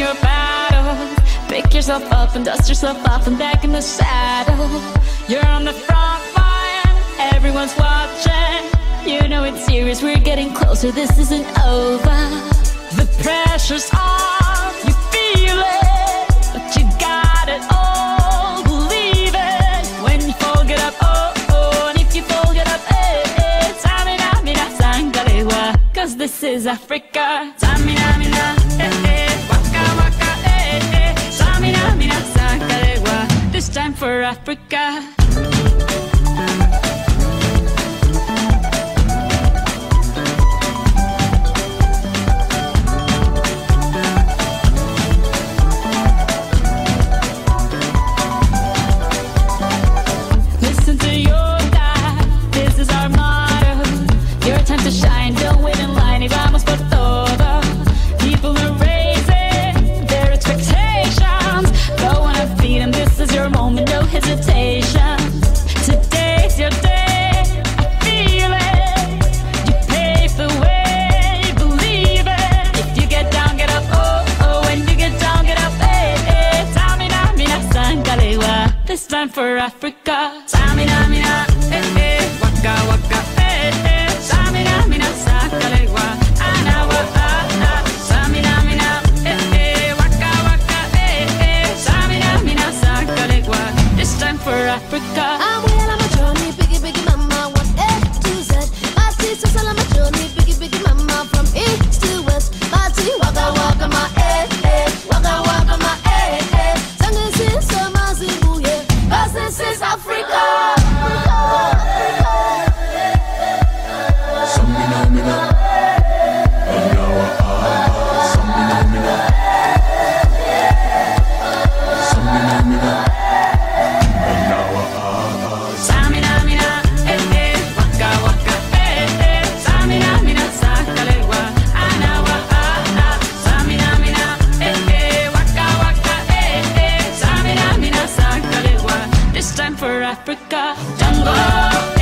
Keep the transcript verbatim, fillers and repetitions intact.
your battles. Pick yourself up and dust yourself off and back in the saddle. You're on the front line, everyone's watching. You know it's serious, we're getting closer, this isn't over. The pressure's on, you feel it, but you got it all, believe it. When you fall, get up, oh, oh, and if you fall, get up, eh, eh. Samina, mina, sangalewa, cause this is Africa. Samina, mina, eh, eh, waka, waka, eh, eh. Samina, mina, sangalewa, this time for Africa. To shine, don't wait in line, y vamos por todo. People are raising their expectations. Go on and feed them, this is your moment, no hesitation. Today's your day, I feel it. You pave the way, believe it. If you get down, get up, oh, oh. When you get down, get up, eh, eh. Samina, mina, sangalewa, this time for Africa. Samina, mina, eh, eh. Waka, waka, eh, eh. Samina, mina, sangalewa, anawa, ah, ah. Samina, mina, eh, eh. Waka, waka, eh, eh. Samina, mina, sangalewa, this time for Africa. I'm well on my journey, biggie, biggie mama, one A to Z. My sisters all on my journey, biggie, biggie mama, from east to west. My tea, waka, waka, my eh, eh. Waka, waka, my eh, eh. Sangin' since summer, Zimbabwe, yeah. 'Cause this is Africa. For Africa, jungle.